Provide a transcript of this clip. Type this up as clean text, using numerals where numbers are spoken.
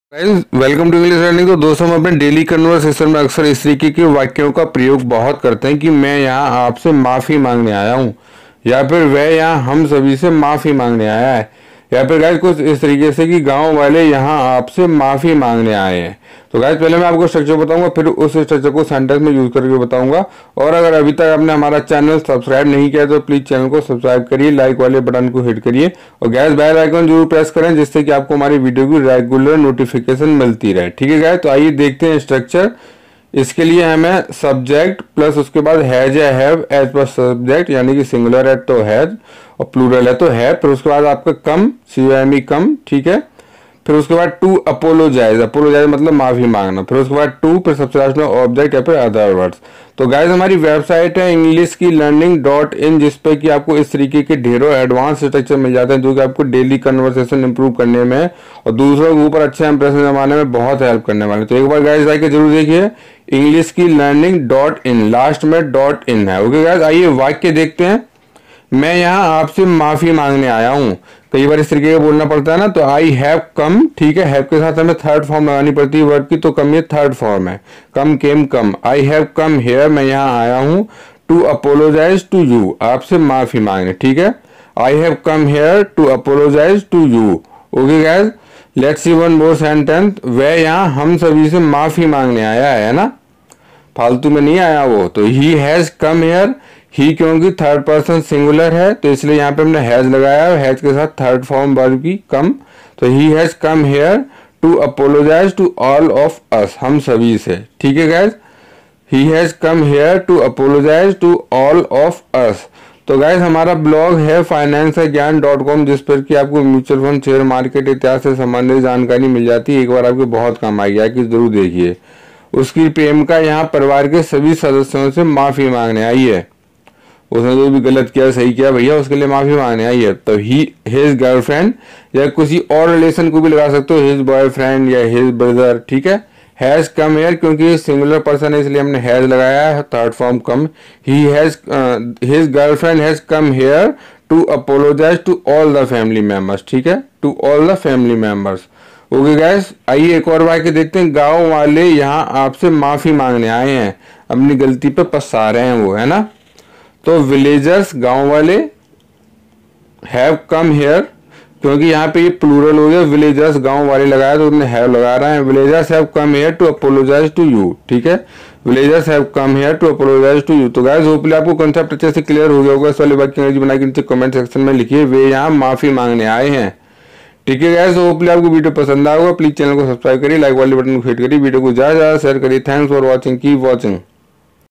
Welcome to English learning. तो दोस्तों, हम अपने डेली कन्वर्सेशन में अक्सर इस तरीके के वाक्यों का प्रयोग बहुत करते हैं कि मैं यहाँ आपसे माफ़ी मांगने आया हूँ, या फिर वह यहाँ हम सभी से माफ़ी मांगने आया है, या फिर गाइस कुछ इस तरीके से कि गांव वाले यहाँ आपसे माफ़ी मांगने आए हैं। तो गाइस पहले मैं आपको स्ट्रक्चर बताऊंगा, फिर उस स्ट्रक्चर को सेंटेंस में यूज करके बताऊंगा। और अगर अभी तक आपने हमारा चैनल सब्सक्राइब नहीं किया तो प्लीज चैनल को सब्सक्राइब करिए, लाइक वाले बटन को हिट करिए और गैस बेल आइकन जरूर प्रेस करें, जिससे कि आपको हमारी वीडियो की रेगुलर नोटिफिकेशन मिलती रहे। ठीक है गाइस, तो आइए देखते हैं स्ट्रक्चर। इसके लिए हमें सब्जेक्ट प्लस उसके बाद हैज या हैव एज पर सब्जेक्ट, यानी कि सिंगुलर है तो हैज और प्लूरल है तो है। फिर उसके बाद आपका कम, COME कम, ठीक है। फिर उसके बाद टू अपोलोजाइज, अपोलोजाइज मतलब माफी मांगना। फिर उसके बाद टू, फिर सबसे लास्ट में ऑब्जेक्ट या फिर अदर वर्ड्स। तो गाइज हमारी वेबसाइट है englishkilearning.in, जिसपे कि आपको इस तरीके के ढेरों एडवांस स्ट्रक्चर मिल जाते हैं जो कि आपको डेली कन्वर्सेशन इंप्रूव करने में और दूसरों के ऊपर अच्छे इंप्रेशन जमाने में बहुत हेल्प करने वाले। तो एक बार गाइज आके जरूर देखिए, englishkilearning.in, लास्ट में .in है। ओके गाइज, आइए वाक्य देखते हैं। मैं यहाँ आपसे माफी मांगने आया हूँ। कई बार इस तरीके का बोलना पड़ता है ना, तो आई हैव कम, ठीक है। हैव के साथ हमें थर्ड फॉर्म लगानी पड़ती है वर्ब की, तो कम ये थर्ड फॉर्म है। कम, केम, कम। आई हैव कम हेयर, मैं यहाँ आया हूँ। टू अपोलोजाइज टू यू, आपसे माफी मांगने, ठीक है। I have come here to apologize to you. Okay guys, let's see one more sentence. वह यहाँ हम सभी से माफी मांगने आया है ना, फालतू में नहीं आया वो। तो ही हैज कम हेयर, ही क्योंकि थर्ड पर्सन सिंगुलर है तो इसलिए यहाँ पे हमने हैज लगाया है, हैज के साथ थर्ड फॉर्म वर्ब की कम। तो he has come here to apologize to all of us, हम सभी से, ठीक है guys. He has come here to apologize to all of us. तो गाइज हमारा ब्लॉग है financialgyan.com, जिस पर कि आपको म्यूचुअल फंड, शेयर मार्केट इत्यादि से संबंधित जानकारी मिल जाती है। एक बार आपके बहुत काम आएगी, कि जरूर देखिए। उसकी प्रेमिका यहाँ परिवार के सभी सदस्यों से माफी मांगने आई है। उसने जो भी गलत किया सही किया भैया, उसके लिए माफी मांगने आई है। तो ही हिज गर्लफ्रेंड, या किसी और रिलेशन को भी लगा सकते हो, हिज बॉयफ्रेंड या हिज ब्रदर, ठीक है। हैज कम हेयर, क्योंकि सिंगुलर पर्सन है इसलिए हमने हैज लगाया है, third form come. He has, his girlfriend has come here to apologize to all the family members, ठीक है, to all the family members. Okay guys, आइए एक और वाक्य देखते हैं। गांव वाले यहाँ आपसे माफी मांगने आए हैं, अपनी गलती पे पछता रहे हैं वो, है ना। तो विलेजर्स, गांव वाले, हैव कम हेयर, क्योंकि यहाँ पे ये प्लूरल हो गया, विलेजर्स गांव वाले लगाया तो उन्होंने हैव लगा रहा है। Villagers have come here to apologize to you, ठीक है। Villagers have come here to apologize to you. तो गाइस होपफुली आपको कांसेप्ट अच्छे से क्लियर हो गया होगा। इस वाले वाक्य अंग्रेजी बना के नीचे कमेंट सेक्शन में लिखिए, वे यहाँ माफी मांगने आए हैं, ठीक है गाइस। होपफुली आपको वीडियो पसंद आएगा। प्लीज चैनल को सब्सक्राइब करिए, लाइक वाले बटन को हिट करिए, वीडियो को ज्यादा से ज्यादा शेयर करिए। Thanks for watching, keep watching.